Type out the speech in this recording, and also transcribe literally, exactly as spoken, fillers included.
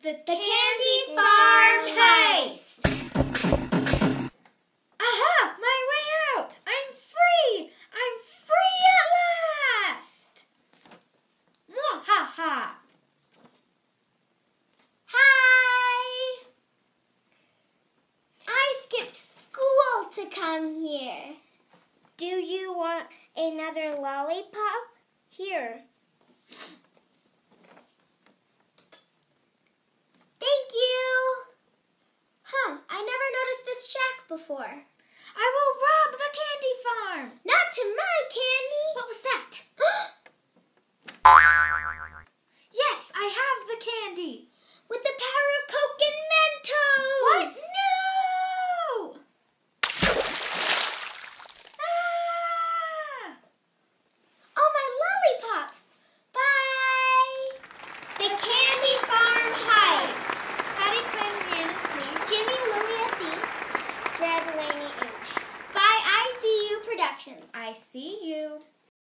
The, the Candy Farm Heist! Aha! My way out! I'm free! I'm free at last! Mwahaha! Hi! I skipped school to come here. Do you want another lollipop? Here. Thank you! Huh, I never noticed this shack before. I will rob the candy farm! Not to my candy! What was that? Yes, I have the candy! With the power of Coke and Mentos! What? No! Ah! Oh, my lollipop! Bye! The Candy Farm Heist! Patty, Quinn, Rhiannon, C. Jimmy, Lilia, C. Fred, Laney, H. By I C U Productions. I see you.